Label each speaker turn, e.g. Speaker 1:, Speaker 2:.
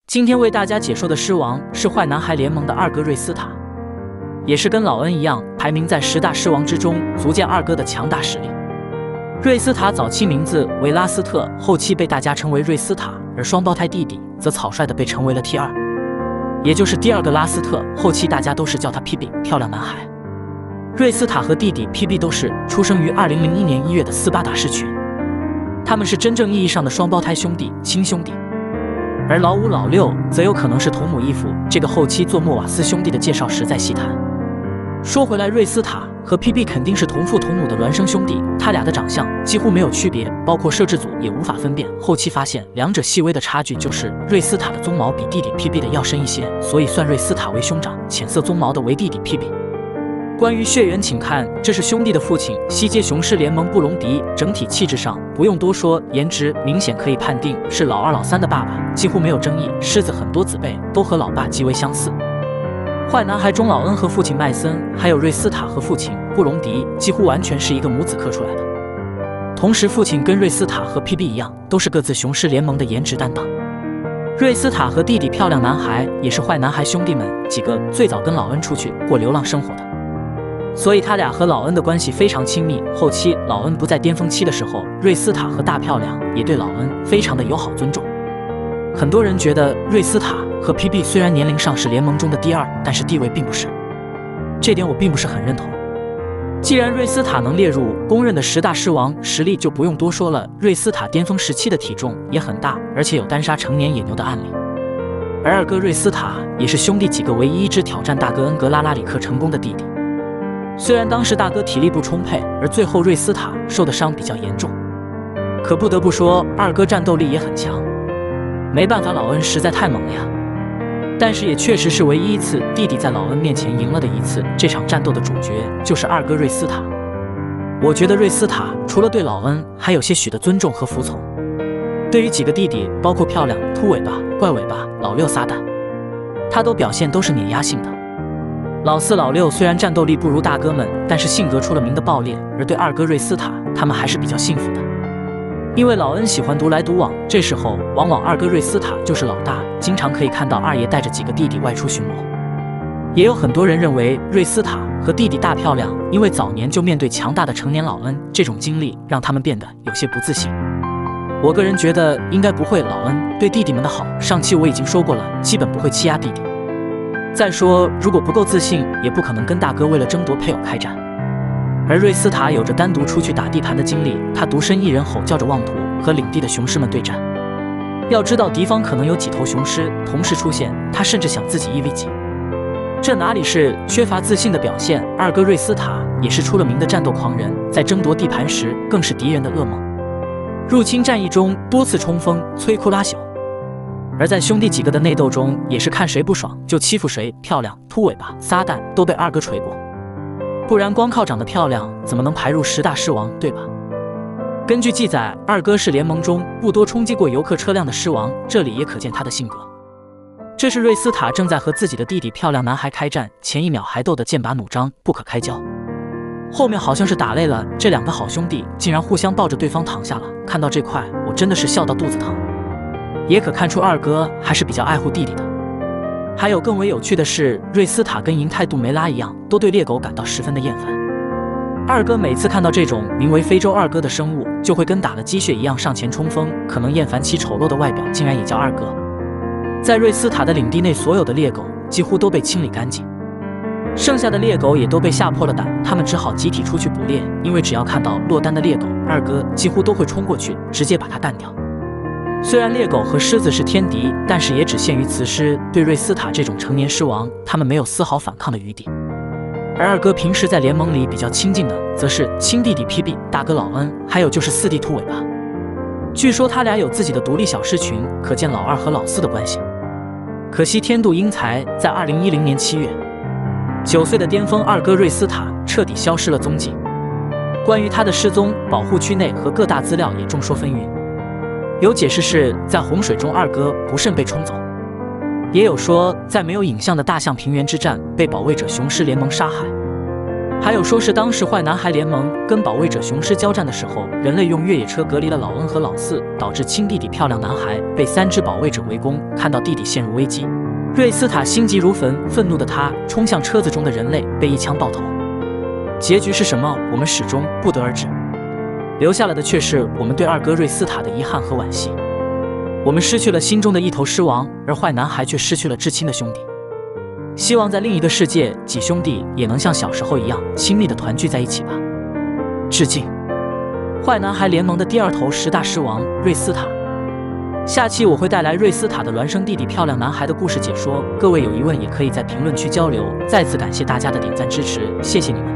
Speaker 1: 今天为大家解说的狮王是坏男孩联盟的二哥瑞斯塔，也是跟老恩一样排名在10大狮王之中，足见二哥的强大实力。瑞斯塔早期名字为拉斯特，后期被大家称为瑞斯塔，而双胞胎弟弟则草率的被称为了 T2， 也就是第二个拉斯特，后期大家都是叫他 PB 漂亮男孩。瑞斯塔和弟弟 PB 都是出生于2001年1月的斯巴达市群，他们是真正意义上的双胞胎兄弟、亲兄弟。而老5、老6则有可能是同母异父，这个后期做莫瓦斯兄弟的介绍时再细谈。说回来，瑞斯塔和 PB 肯定是同父同母的孪生兄弟，他俩的长相几乎没有区别，包括摄制组也无法分辨。后期发现两者细微的差距就是瑞斯塔的鬃毛比弟弟 PB 的要深一些，所以算瑞斯塔为兄长，浅色鬃毛的为弟弟 PB。关于血缘，请看这是兄弟的父亲西街雄狮联盟布隆迪，整体气质上不用多说，颜值明显可以判定是老2、老3的爸爸，几乎没有争议。狮子很多子辈都和老爸极为相似。坏男孩中老恩和父亲麦森，还有瑞斯塔和父亲布隆迪，几乎完全是一个母子刻出来的。同时，父亲跟瑞斯塔和 PB 一样，都是各自雄狮联盟的颜值担当。瑞斯塔和弟弟漂亮男孩也是坏男孩兄弟们几个最早跟老恩出去过流浪生活的。所以他俩和老恩的关系非常亲密。后期老恩不在巅峰期的时候，瑞斯塔和大漂亮也对老恩非常的友好尊重。很多人觉得瑞斯塔和 PB 虽然年龄上是联盟中的第2，但是地位并不是，这点我并不是很认同。既然瑞斯塔能列入公认的10大狮王，实力就不用多说了。瑞斯塔巅峰时期的体重也很大，而且有单杀成年野牛的案例。而二哥瑞斯塔也是兄弟几个唯一一支挑战大哥恩格拉拉里克成功的弟弟。虽然当时大哥体力不充沛，而最后瑞斯塔受的伤比较严重，可不得不说二哥战斗力也很强。没办法，老恩实在太猛了呀。但是也确实是唯一一次弟弟在老恩面前赢了的一次。这场战斗的主角就是二哥瑞斯塔。我觉得瑞斯塔除了对老恩还有些许的尊重和服从，对于几个弟弟，包括漂亮、秃尾巴、怪尾巴、老6撒旦，他都表现都是碾压性的。老4、老6虽然战斗力不如大哥们，但是性格出了名的暴烈，而对二哥瑞斯塔他们还是比较幸福的。因为老恩喜欢独来独往，这时候往往二哥瑞斯塔就是老大，经常可以看到二爷带着几个弟弟外出巡逻。也有很多人认为瑞斯塔和弟弟大漂亮因为早年就面对强大的成年老恩，这种经历让他们变得有些不自信。我个人觉得应该不会，老恩对弟弟们的好，上期我已经说过了，基本不会欺压弟弟。再说，如果不够自信，也不可能跟大哥为了争夺配偶开战。而瑞斯塔有着单独出去打地盘的经历，他独身一人吼叫着妄图和领地的雄狮们对战。要知道敌方可能有几头雄狮同时出现，他甚至想自己1v几，这哪里是缺乏自信的表现？二哥瑞斯塔也是出了名的战斗狂人，在争夺地盘时更是敌人的噩梦。入侵战役中多次冲锋摧枯拉朽，而在兄弟几个的内斗中，也是看谁不爽就欺负谁，漂亮、秃尾巴、撒旦都被二哥锤过。不然光靠长得漂亮怎么能排入10大狮王，对吧？根据记载，二哥是联盟中不多冲击过游客车辆的狮王，这里也可见他的性格。这是瑞斯塔正在和自己的弟弟漂亮男孩开战，前一秒还斗得剑拔弩张不可开交，后面好像是打累了，这2个好兄弟竟然互相抱着对方躺下了。看到这块我真的是笑到肚子疼。也可看出二哥还是比较爱护弟弟的。还有更为有趣的是，瑞斯塔跟银泰杜梅拉一样，都对猎狗感到十分的厌烦。二哥每次看到这种名为非洲二哥的生物，就会跟打了鸡血一样上前冲锋，可能厌烦其丑陋的外表，竟然也叫二哥。在瑞斯塔的领地内，所有的猎狗几乎都被清理干净，剩下的猎狗也都被吓破了胆，他们只好集体出去捕猎，因为只要看到落单的猎狗，二哥几乎都会冲过去，直接把它干掉。虽然猎狗和狮子是天敌，但是也只限于雌狮，对瑞斯塔这种成年狮王，他们没有丝毫反抗的余地。而二哥平时在联盟里比较亲近的，则是亲弟弟 PB、大哥老恩，还有就是4弟秃尾巴。据说他俩有自己的独立小狮群，可见老2和老4的关系。可惜天妒英才，在2010年7月，9岁的巅峰二哥瑞斯塔彻底消失了踪迹。关于他的失踪，保护区内和各大资料也众说纷纭。有解释是在洪水中二哥不慎被冲走，也有说在没有影像的大象平原之战被保卫者雄狮联盟杀害。 还有说是当时坏男孩联盟跟保卫者雄狮交战的时候，人类用越野车隔离了老恩和老四，导致亲弟弟漂亮男孩被3只保卫者围攻，看到弟弟陷入危机，瑞斯塔心急如焚，愤怒的他冲向车子中的人类，被一枪爆头。结局是什么，我们始终不得而知，留下了的却是我们对二哥瑞斯塔的遗憾和惋惜。我们失去了心中的一头狮王，而坏男孩却失去了至亲的兄弟。希望在另一个世界，几兄弟也能像小时候一样亲密的团聚在一起吧。致敬，坏男孩联盟的第2头10大狮王瑞斯塔。下期我会带来瑞斯塔的孪生弟弟漂亮男孩的故事解说，各位有疑问也可以在评论区交流。再次感谢大家的点赞支持，谢谢你们。